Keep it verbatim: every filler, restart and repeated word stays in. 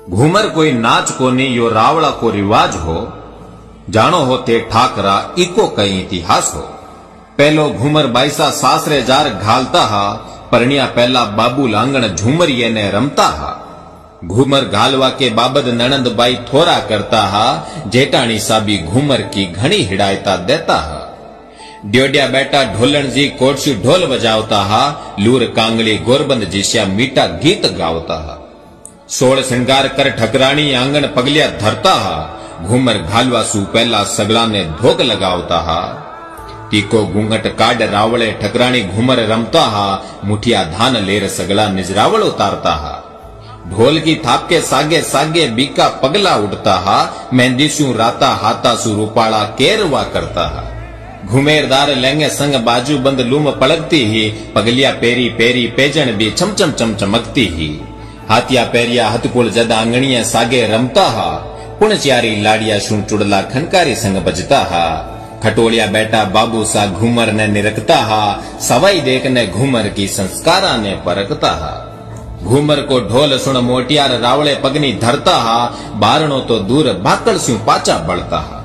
घूमर कोई नाच कोनी यो रावड़ा को रिवाज हो, जानो हो ते ठाकरा इको कई इतिहास हो। पहलो घूमर बाईसा सासरे जार घालता हा, परनिया पहला बाबू लांगण झूमरिये ने रमता हा। घूमर घालवा के बाबद ननंद बाई थोरा करता हा, जेटाणी साबी घूमर की घणी हिदायता देता हा। ड्योड्या बेटा ढोलन जी कोटसी ढोल बजावता हा, लूर कांगली गोरबंद जिस्या मीठा गीत गावता हा। सोल श्रृंगार कर ठकराणी आंगण पगलिया धरता हा, घूमर घालवा सु पहला सगला ने धोक लगावता हा। टीको घूंघट काड रावले ठकराणी घूमर रमता हा, मुठिया धान लेर सगला निजरावल उतारता हा। ढोल की थाप के सागे सागे बीका पगला उठता हा, मेहंदी सु राता हाथा सु रूपाला केरवा करता हा। घुमेरदार लेंगे संग बाजू बंद लूम पलकती ही, पगलिया पेरी पेरी पेजन भी चमचम चम चमकती ही। हाथिया पेरिया हथकुल जद आंगणिया सागे रमता हा, पुणच्यारी लाड़िया शुण चुड़ला खनकारी संग बजता हा। खटोलिया बेटा बाबू सा घूमर ने निरखता हा, सवाई देख ने घूमर की संस्कारा ने परखता हा। घूमर को ढोल सुन मोटियार रावले पगनी धरता हा, बारणो तो दूर भाकल स्यू पाचा बढ़ता हा।